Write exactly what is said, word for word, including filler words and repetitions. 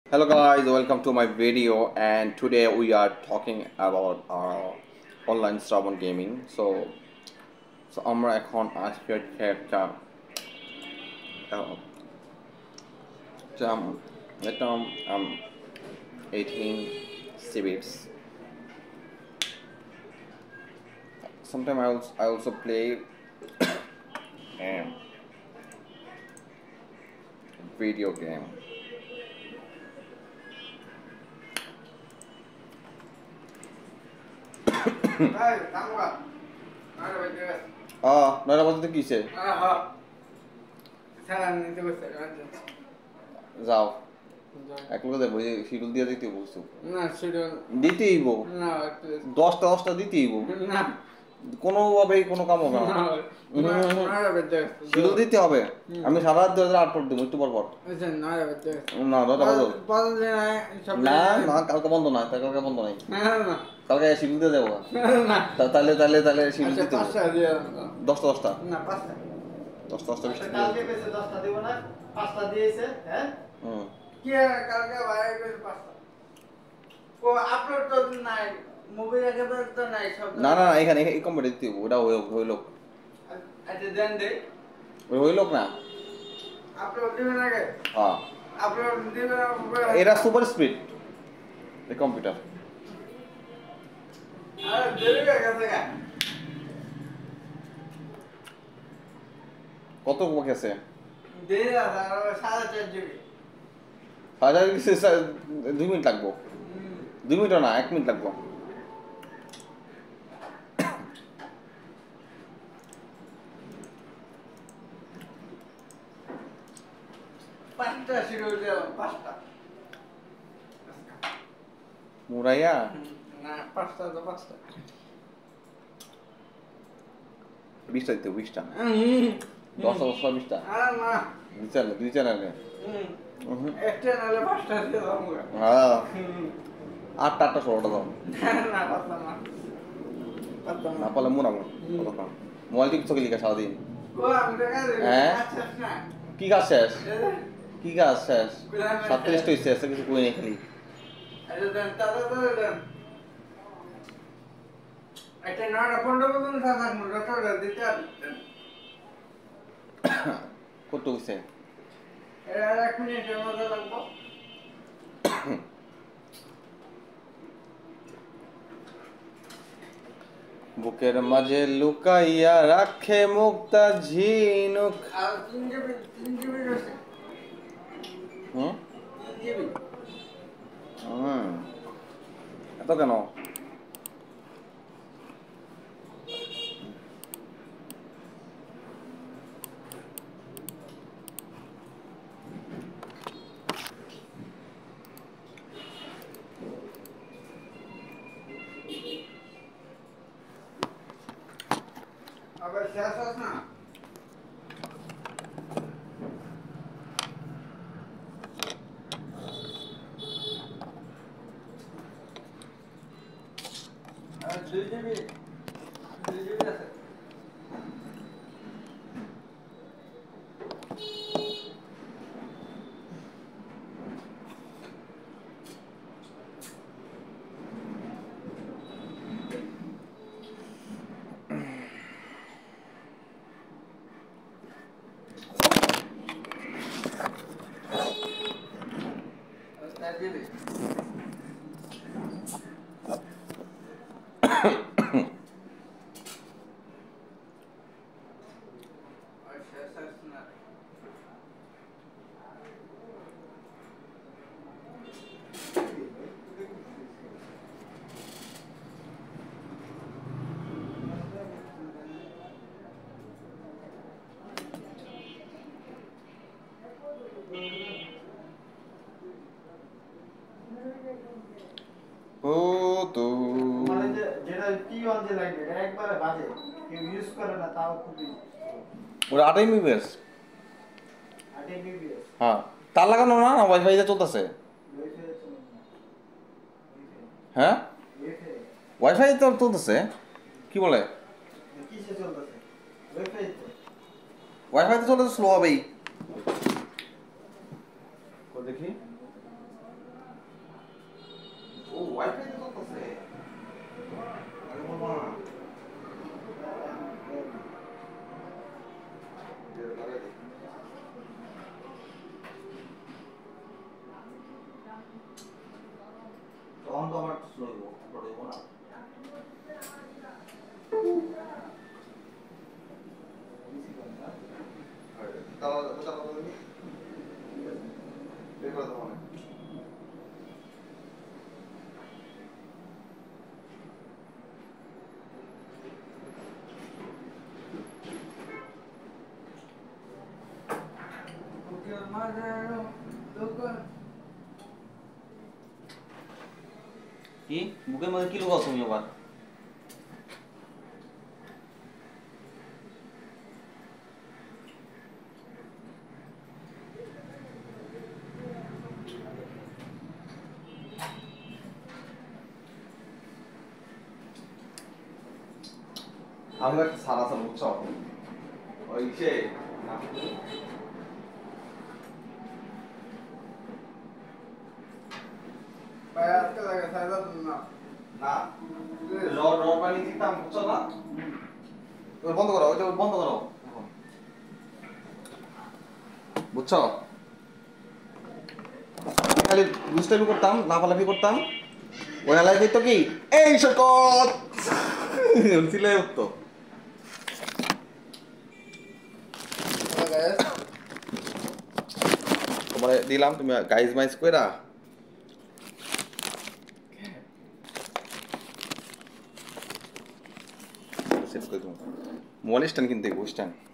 Hello guys, welcome to my video, and today we are talking about our online Shrabon gaming. So, so আমরা এখন আজকে একটা এটা um eighteen civils. Sometimes I also I also play um, video game. আহ নয়টা বাজতে কিসে যাও এক লোক দেবো শিডিউল দিয়ে দিতে বলছো না শিডিউল দিতেই বো না দশটা দশটা দিতেই বো না কোনোভাবেই কোনো কাম হবে না শিডিউল দিতে হবে আমি সারা রাত ধরে আট পর দেবো একটু পর পর না নয়টা বাজো না না কালকে বন্ধ নাই তাই কালকে বন্ধ নাই কালকে শিডিউল দিয়ে দেবো তাহলে তাহলে তাহলে শিডিউল দিতে দশটা দশটা না পাঁচটা দশটা দশটা বিশটা কালকে পেছে দশটা দিব না পাঁচটা দিয়েছে হ্যাঁ হুম কি কালকে বাইরে পেছে পাঁচটা ও আপলোড তো নাই মুভি একেবারে তো নাই সব না না এখানে এই কম্পিউটার দিতে ওটা হইল আচ্ছা দেন দে ওই হইল না আপলোড দিবেন আগে হ্যাঁ আপলোড দিবেন এটা সুপার স্পিড এই কম্পিউটার আরে দেরি হয়ে গেছে গা কত গেছে দেরি আছে আর সাড়ে চার জিবি হাজার দুই মিনিট লাগবো দুই মিনিট না এক মিনিট লাগবো পাঁচটা শিডিউল দিলাম পাঁচটা মুরাইয়া না পাঁচটা তো পাঁচটা বিশটা দিতে বিশটা হুম দশটা দশটা বিশটা আর না দুই চ্যানেল দুই চ্যানেলে হুম একটা নালে পাঁচটা দিলাম হ্যাঁ আটটা আটটা ষোলোটা দাও না পাঁচটা না পাঁচটা না পারলে মুরামো কতক্ষণ মোবাইল টিপছো কি লিখা সারাদিন ও আমি দেখা দিই হ্যাঁ? আচ্ছা না কি কাজ শেষ কি কাজ শেষ সাতত্রিশটা হয়েছে এসে কিছু কই নেই খালি আচ্ছা দেন দাদা দাদা দেন একটা নয়টা পনেরো পর্যন্ত থাকবো ডক্টর দিতে কত হয়েছে এটা এক মিনিটের মধ্যে লাগবো বুকের মাঝে লুকাইয়া রাখে মুক্তা ঝিনুক আর তিন জিবি তিন জিবি রয়েছে হুম তিন জিবি হুম এত কেন আবার শেষ হস না আর দুই জিবি দুই জিবি আছে চার জিবি আর শেষ হস না ও তো মানে যে যেটা টি ওয়ান যে লাগবে এটা একবারে বাজে কেউ ইউজ করে না তাও খুবই ওরা আটাই মিবেস আট এমবিপিএস হ্যাঁ তার লাগানো না ওয়াইফাই দিয়ে চলতেছে ওয়াইফাই চলে না হ্যাঁ ওয়াইফাই ওয়াইফাই তো চলতেছে কি বলে কিসে চলতেছে ওয়াইফাই তো ওয়াইফাই তো চলতেছে স্লো হবেই দেখি করে দেবো না কি বুকের মধ্যে কি লুকাও তুমি আবার আমরা একটা সারা সারা বুঝছো ওই সে না রড রড পানি দিতাম বুঝছো না বন্ধ করো ওইটা বন্ধ করো বুঝছো খালি দুষ্টামি করতাম লাফালাফি করতাম ওই এলাকায় দিত কি এই শকত চিল্লাই উঠতো তোমার দিলাম তুমি গাইজ মাইজ কইরা সেট করে দেবো মোবাইল স্ট্যান্ড কিনতে স্ট্যান্ড